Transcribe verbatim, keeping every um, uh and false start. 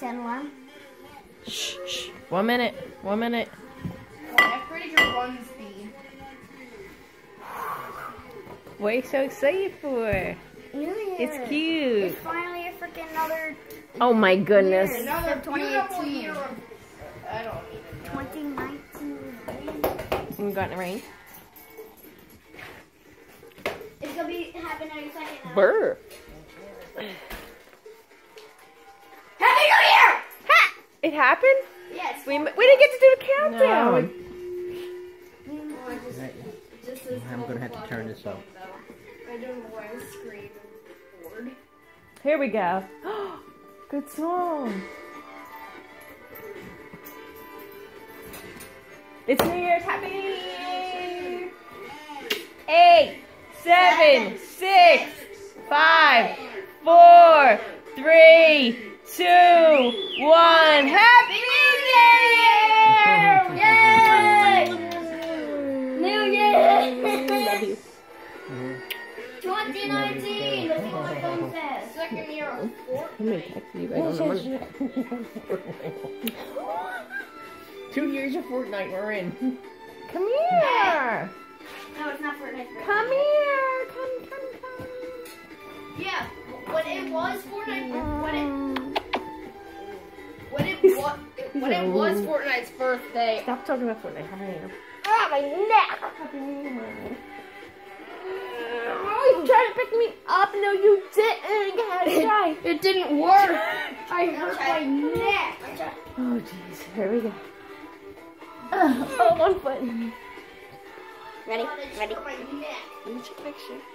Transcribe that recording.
set an alarm? Shh, shh. One minute. One minute. Well, I'm pretty sure run speed. What are you so excited for? New Year. It's cute. It's finally a freaking another Oh my goodness. year. Another twenty beautiful eighteen. year of... I don't even know. twenty nineteen. We got in the rain. It's gonna be happening any second now. Burr. Happy New Year! Ha! It happened? Yes. We, we didn't get to do the countdown. Just as I'm gonna have to turn this up. I don't know why I was screaming bored. Here we go. Good song. It's New Year's. Happy New Year. Eight, seven, six, five, four, three, two, one. Happy New Year! Yay! New Year! Love you. twenty nineteen. Let's see what my phone says. Second year of I'm gonna text you guys on the Two years of Fortnite we're in. Come here. No, it's not Fortnite. Come here. Come, come, come. Yeah, when it was Fortnite, when it, when it was, when it was Fortnite's birthday. Stop talking about Fortnite. How many? Ah, my neck. Happy New Year. Oh, you tried to pick me up. No, you didn't. Gotta try. It didn't work. I hurt my neck. Oh, jeez. Here we go. Oh, one foot. Ready? Ready? My neck. Let me take a picture.